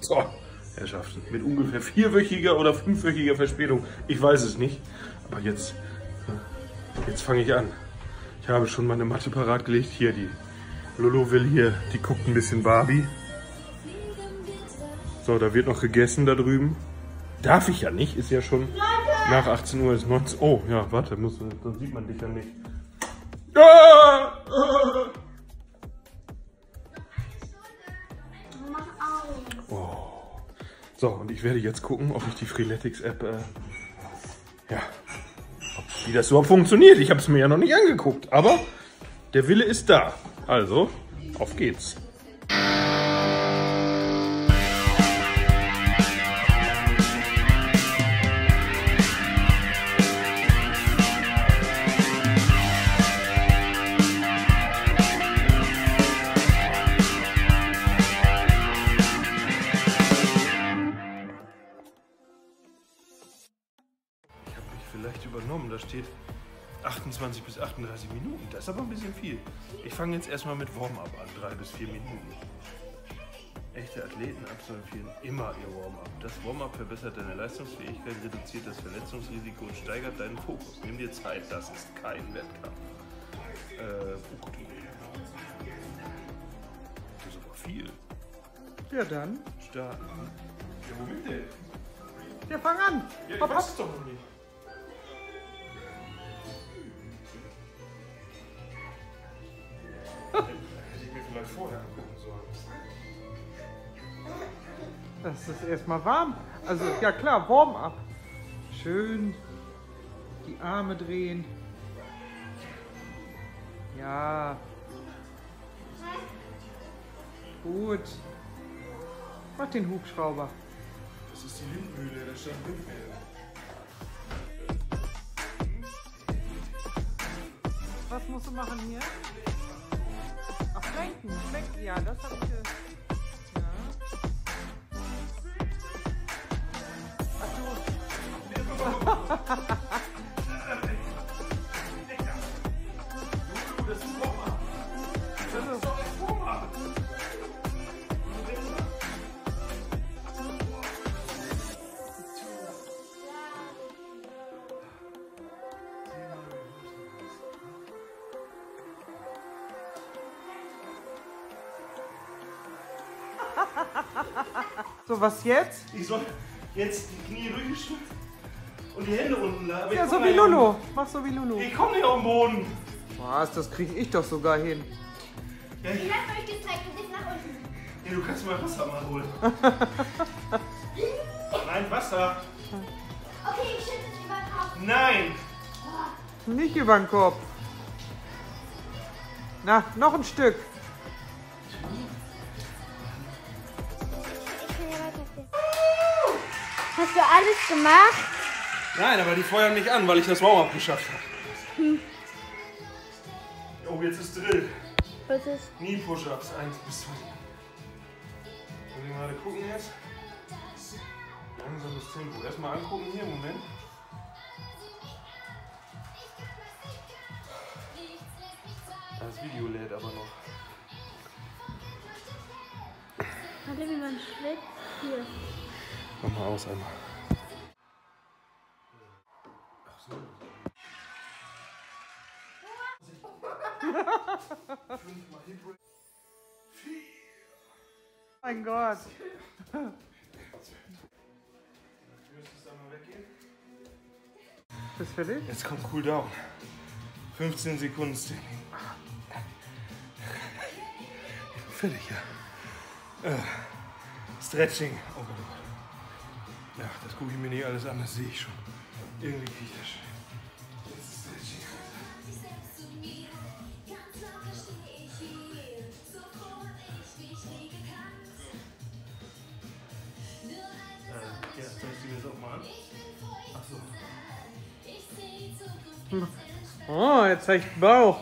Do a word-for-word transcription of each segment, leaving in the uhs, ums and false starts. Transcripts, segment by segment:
So, Herrschaften, mit ungefähr vierwöchiger oder fünfwöchiger Verspätung. Ich weiß es nicht, aber jetzt, jetzt fange ich an. Ich habe schon meine Matte parat gelegt. Hier, die Lolo will hier, die guckt ein bisschen Barbie. So, da wird noch gegessen da drüben. Darf ich ja nicht, ist ja schon nach achtzehn Uhr, ist neunzehn. Oh, ja, warte, muss, dann sieht man dich ja nicht. Ah! Oh. So, und ich werde jetzt gucken, ob ich die Freeletics-App, äh, ja, ob, wie das überhaupt funktioniert. Ich habe es mir ja noch nicht angeguckt, aber der Wille ist da. Also, auf geht's. Vielleicht übernommen, da steht achtundzwanzig bis achtunddreißig Minuten, das ist aber ein bisschen viel. Ich fange jetzt erstmal mit Warm-up an, drei bis vier Minuten. Echte Athleten absolvieren immer ihr Warm-up. Das Warm-up verbessert deine Leistungsfähigkeit, reduziert das Verletzungsrisiko und steigert deinen Fokus. Nimm dir Zeit, das ist kein Wettkampf. Äh, oh, das ist aber viel. Ja dann. Starten. Ja, womit denn? Ja, fang an. Ja, ich hopp, weiß hopp. es doch noch nicht. Hätte ich mir vielleicht vorher angucken sollen. Das ist erstmal warm. Also, ja klar, Warm-up. Schön die Arme drehen. Ja. Gut. Mach den Hubschrauber. Das ist die Windmühle, da stand Windmühle. Was musst du machen hier? Ach, flanken, flanken, ja, das hab ich. Ge ja. Ach du. Das ist Warm-up. Das ist doch ein Warm-up. So, was jetzt? Ich soll jetzt die Knie durchgestützt und die Hände unten da. Ja, so wie Lulu. Mach so wie Lulu. Ich komme nicht auf den Boden. Was, das kriege ich doch sogar hin. Ja, ich, Ich hab euch gezeigt, du bist nach unten. ja, du kannst mal Wasser mal holen. Nein, Wasser. Okay, ich schütte es über den Kopf. Nein. Nicht über den Kopf. Na, noch ein Stück. Hast du alles gemacht? Nein, aber die feuern nicht an, weil ich das Warm-up geschafft habe. Hm. Oh, jetzt ist Drill. Was ist? Knee Push-Ups, eins bis zwei. Muss ich mal gucken jetzt. Langsames Tempo. Erstmal angucken hier, Moment. Das Video lädt aber noch. Warte, wie man schwitzt. Hier. Mach mal aus einmal. Ach so. Fünfmal Hip Rest. Vier. Mein Gott. Müsstest du einmal weggehen? Bist du fertig? Jetzt kommt Cool Down. fünfzehn Sekunden Standing. Ich bin fertig, ja. Äh, Stretching. Oh Gott, oh Gott. Ja, das gucke ich mir nicht alles an, das sehe ich schon. Irgendwie kriege ich das schon. Jetzt ist Stretching. Äh, ja, zeigst du mir das auch mal an? Ach so. Oh, er zeigt Bauch.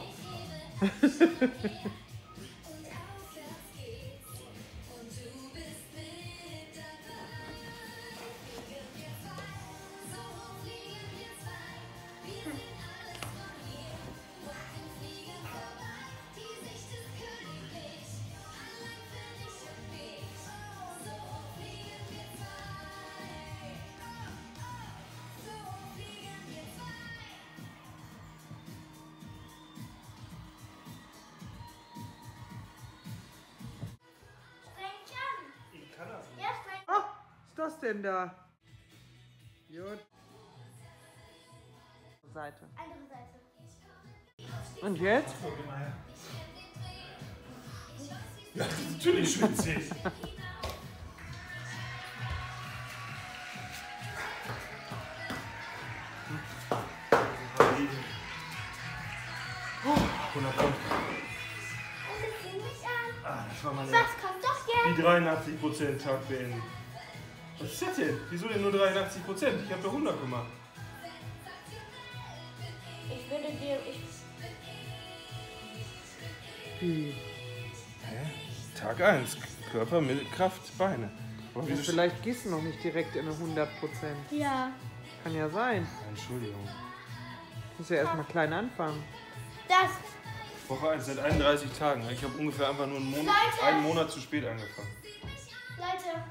denn da? Gut. Seite. Andere Seite. Und jetzt? Ja, natürlich schwitze ich. hundertfünf. Ah, das war meine... Was kommt doch jetzt? Die dreiundachtzig Prozent Tag beenden. Was ist das denn? Wieso denn nur dreiundachtzig Prozent? Ich habe doch hundert gemacht. Ich würde dir... Ich Wie? Hä? Tag eins. Körper, mit Kraft, Beine. Aber Ja, vielleicht gehst du noch nicht direkt in eine hundert Prozent. ja. Kann ja sein. Entschuldigung. Muss ja erstmal klein anfangen. Das. Woche eins seit einunddreißig Tagen. Ich habe ungefähr einfach nur einen Monat, Leute! einen Monat zu spät angefangen. Leute.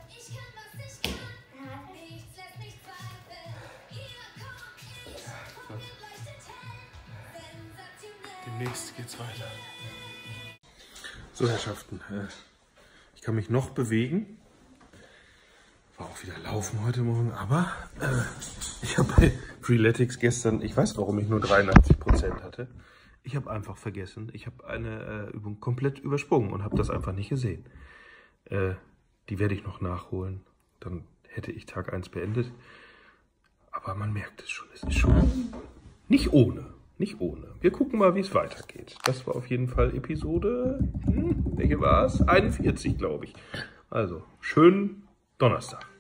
Demnächst geht's weiter. So, Herrschaften, äh, ich kann mich noch bewegen. War auch wieder laufen heute Morgen, aber äh, ich habe bei Freeletics gestern, ich weiß, warum ich nur dreiundachtzig Prozent hatte. Ich habe einfach vergessen. Ich habe eine äh, Übung komplett übersprungen und habe das einfach nicht gesehen. Äh, die werde ich noch nachholen. Dann hätte ich Tag eins beendet. Aber man merkt es schon, es ist schon nicht ohne. Nicht ohne. Wir gucken mal, wie es weitergeht. Das war auf jeden Fall Episode, hm, welche war es? einundvierzig, glaube ich. Also, schönen Donnerstag.